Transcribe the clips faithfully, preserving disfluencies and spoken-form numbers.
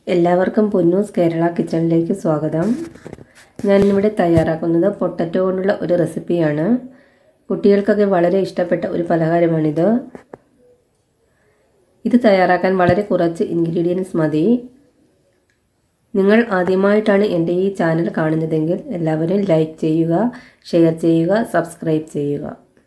എല്ലാവർക്കും പൊന്നൂസ് കേരള കിച്ചണിലേക്ക് സ്വാഗതം. ഞാൻ ഇവിടെ തയ്യാറാക്കുന്നത് പൊട്ടറ്റോ കൊണ്ടുള്ള ഒരു റെസിപ്പിയാണ്. കുട്ടികൾക്കൊക്കെ വളരെ ഇഷ്ടപ്പെട്ട ഒരു പലഹാരമാണിത്. ഇത് തയ്യാറാക്കാൻ വളരെ കുറച്ച് ഇൻഗ്രീഡിയൻസ് മതി. നിങ്ങൾ ആദ്യമായിട്ടാണ് എൻ്റെ ഈ ചാനൽ കാണുന്നതെങ്കിൽ എല്ലാവരും ലൈക്ക് ചെയ്യുക, ഷെയർ ചെയ്യുക, സബ്സ്ക്രൈബ് ചെയ്യുക.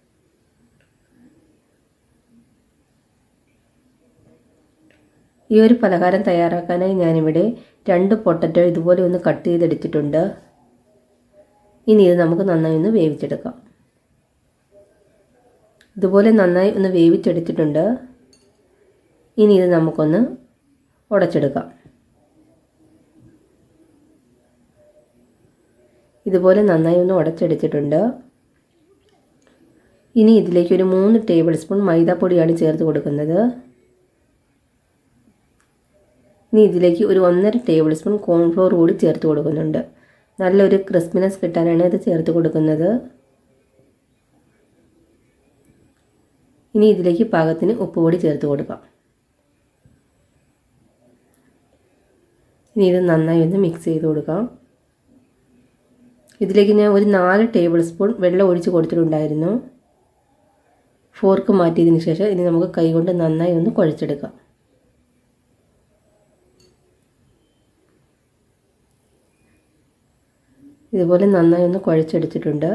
ഈ ഒരു പലഹാരം തയ്യാറാക്കാനായി ഞാനിവിടെ രണ്ട് പൊട്ടറ്റോ ഇതുപോലെ ഒന്ന് കട്ട് ചെയ്തെടുത്തിട്ടുണ്ട്. ഇനി ഇത് നമുക്ക് നന്നായി ഒന്ന് വേവിച്ചെടുക്കാം. ഇതുപോലെ നന്നായി ഒന്ന് വേവിച്ചെടുത്തിട്ടുണ്ട്. ഇനി ഇത് നമുക്കൊന്ന് ഉടച്ചെടുക്കാം. ഇതുപോലെ നന്നായി ഒന്ന് ഉടച്ചെടുത്തിട്ടുണ്ട്. ഇനി ഇതിലേക്ക് ഒരു മൂന്ന് ടേബിൾ സ്പൂൺ മൈദാപ്പൊടിയാണ് ചേർത്ത് കൊടുക്കുന്നത്. ഇനി ഇതിലേക്ക് ഒരു ഒന്നര ടേബിൾ സ്പൂൺ കോൺഫ്ലോർ കൂടി ചേർത്ത് കൊടുക്കുന്നുണ്ട്. നല്ലൊരു ക്രിസ്പിനെസ് കിട്ടാനാണ് ഇത് ചേർത്ത് കൊടുക്കുന്നത്. ഇനി ഇതിലേക്ക് പാകത്തിന് ഉപ്പ് കൂടി ചേർത്ത് കൊടുക്കാം. ഇനി ഇത് നന്നായി ഒന്ന് മിക്സ് ചെയ്ത് കൊടുക്കാം. ഇതിലേക്ക് ഞാൻ ഒരു നാല് ടേബിൾ സ്പൂൺ വെള്ളം ഒഴിച്ച് കൊടുത്തിട്ടുണ്ടായിരുന്നു. ഫോർക്ക് മാറ്റിയതിന് ശേഷം ഇനി നമുക്ക് കൈകൊണ്ട് നന്നായി ഒന്ന് കുഴച്ചെടുക്കാം. ഇതുപോലെ നന്നായി ഒന്ന് കുഴച്ചെടുത്തിട്ടുണ്ട്.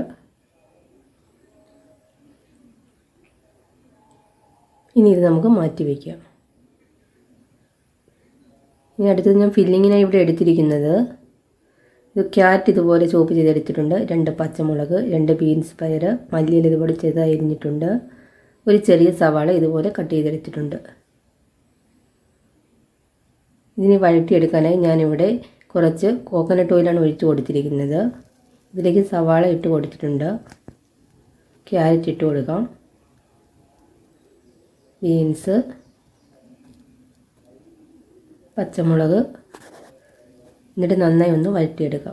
ഇനി ഇത് നമുക്ക് മാറ്റി വയ്ക്കാം. ഇനി അടുത്തത് ഞാൻ ഫില്ലിങ്ങിനായി ഇവിടെ എടുത്തിരിക്കുന്നത് ഇത് ക്യാരറ്റ് ഇതുപോലെ ചോപ്പ് ചെയ്തെടുത്തിട്ടുണ്ട്, രണ്ട് പച്ചമുളക്, രണ്ട് ബീൻസ് പയർ, മല്ലിയില ഇതുപോലെ ചെറുതായി അരിഞ്ഞിട്ടുണ്ട്, ഒരു ചെറിയ സവാള ഇതുപോലെ കട്ട് ചെയ്തെടുത്തിട്ടുണ്ട്. ഇതിനെ വഴറ്റിയെടുക്കാനായി ഞാനിവിടെ കുറച്ച് കോക്കനട്ട് ഓയിലാണ് ഒഴിച്ച് കൊടുത്തിരിക്കുന്നത്. ഇതിലേക്ക് സവാള ഇട്ട് കൊടുത്തിട്ടുണ്ട്, ക്യാരറ്റ് ഇട്ട് കൊടുക്കാം, ബീൻസ്, പച്ചമുളക്, എന്നിട്ട് നന്നായി ഒന്ന് വഴറ്റിയെടുക്കാം.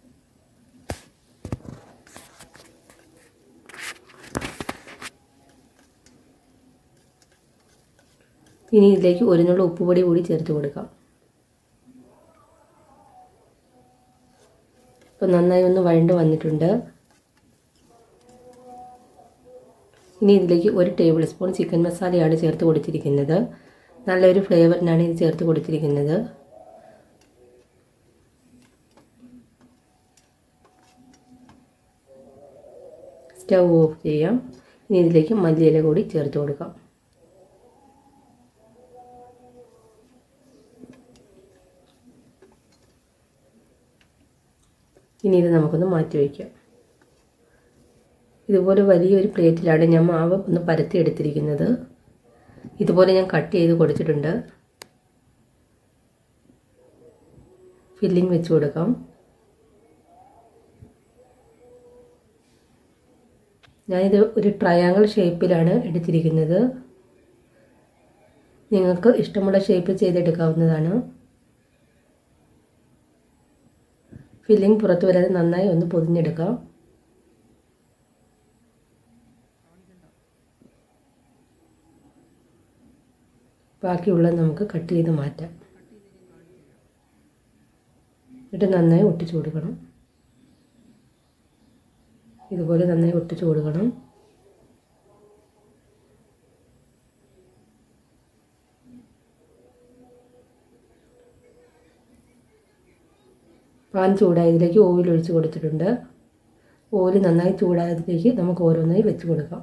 ഇനി ഇതിലേക്ക് ഒരു നുള്ള ഉപ്പുപൊടി കൂടി ചേർത്ത് കൊടുക്കാം. ഇപ്പോൾ നന്നായി ഒന്ന് വഴണ്ട് വന്നിട്ടുണ്ട്. ഇനി ഇതിലേക്ക് ഒരു ടേബിൾ സ്പൂൺ ചിക്കൻ മസാലയാണ് ചേർത്ത് കൊടുത്തിരിക്കുന്നത്. നല്ലൊരു ഫ്ലേവറിനാണ് ഇത് ചേർത്ത് കൊടുത്തിരിക്കുന്നത്. സ്റ്റൗ ഓഫ് ചെയ്യാം. ഇനി ഇതിലേക്ക് മല്ലിയില കൂടി ചേർത്ത് കൊടുക്കാം. ഇനി ഇത് നമുക്കൊന്ന് മാറ്റി വയ്ക്കാം. ഇതുപോലെ വലിയൊരു പ്ലേറ്റിലാണ് ഞാൻ മാവ് ഒന്ന് പരത്തി എടുത്തിരിക്കുന്നത്. ഇതുപോലെ ഞാൻ കട്ട് ചെയ്ത് കൊടുത്തിട്ടുണ്ട്. ഫില്ലിംഗ് വെച്ച് കൊടുക്കാം. ഞാനിത് ഒരു ട്രയാങ്കിൾ ഷേപ്പിലാണ് എടുത്തിരിക്കുന്നത്. നിങ്ങൾക്ക് ഇഷ്ടമുള്ള ഷേപ്പ് ചെയ്തെടുക്കാവുന്നതാണ്. ഫില്ലിംഗ് പുറത്ത് വരാതെ നന്നായി ഒന്ന് പൊതിഞ്ഞെടുക്കാം. ബാക്കിയുള്ളത് നമുക്ക് കട്ട് ചെയ്ത് മാറ്റാം. എന്നിട്ട് നന്നായി ഒട്ടിച്ചു കൊടുക്കണം. ഇതുപോലെ നന്നായി ഒട്ടിച്ചു കൊടുക്കണം. പാൻ ചൂടായതിലേക്ക് ഓയിൽ ഒഴിച്ച് കൊടുത്തിട്ടുണ്ട്. ഓയിൽ നന്നായി ചൂടായതിലേക്ക് നമുക്ക് ഓരോന്നായി വെച്ച് കൊടുക്കാം.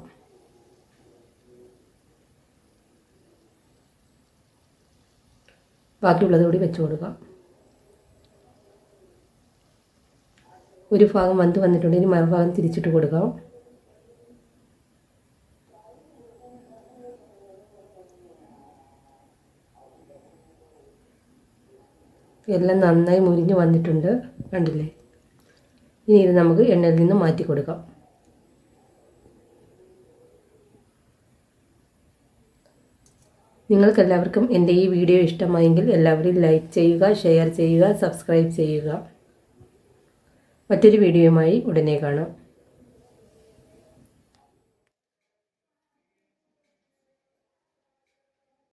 ബാക്കിയുള്ളത് കൂടി വെച്ച് കൊടുക്കാം. ഒരു ഭാഗം വന്ന് വന്നിട്ടുണ്ട്. ഇനി മറുഭാഗം തിരിച്ചിട്ട് കൊടുക്കാം. എല്ലാം നന്നായി മുരിഞ്ഞ് വന്നിട്ടുണ്ട്, കണ്ടില്ലേ? ഇനി ഇത് നമുക്ക് എണ്ണയിൽ നിന്ന് മാറ്റി കൊടുക്കാം. നിങ്ങൾക്കെല്ലാവർക്കും എൻ്റെ ഈ വീഡിയോ ഇഷ്ടമായെങ്കിൽ എല്ലാവരും ലൈക്ക് ചെയ്യുക, ഷെയർ ചെയ്യുക, സബ്സ്ക്രൈബ് ചെയ്യുക. മറ്റൊരു വീഡിയോയുമായി ഉടനെ കാണാം.